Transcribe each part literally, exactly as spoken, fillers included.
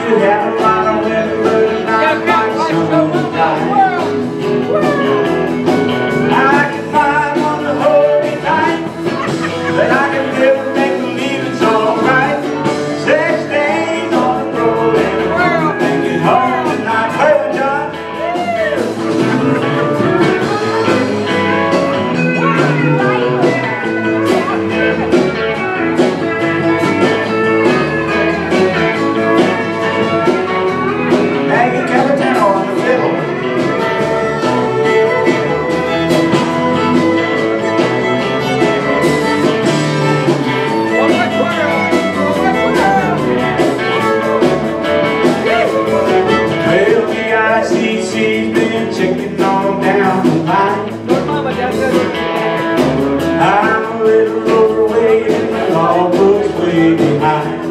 I'm a little overweight and the law books way behind.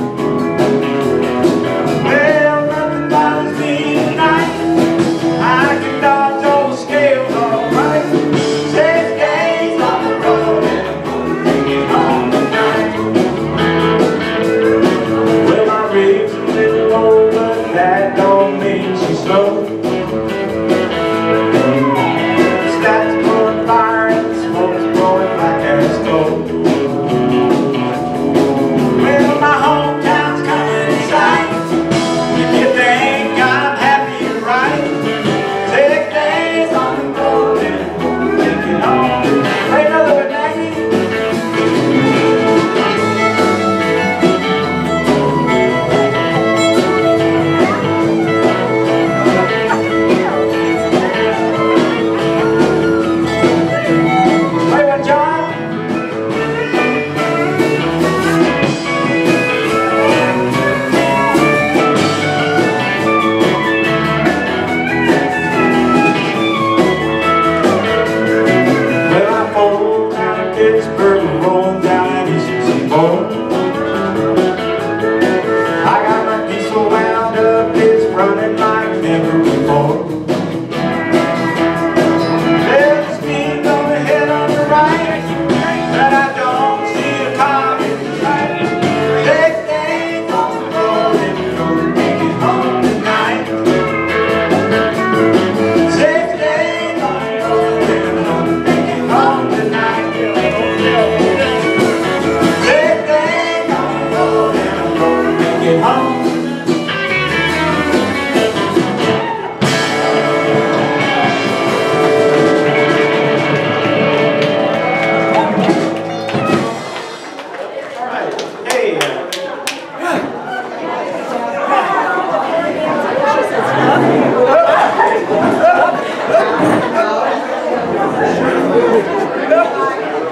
Well, nothing bothers me tonight. I can dodge all the scales all right. Six days on the road and I'm gonna take it home tonight. Well, my rig's a little low, but that don't mean she's slow.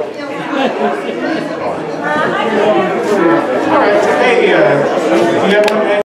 Hey, uh, you have one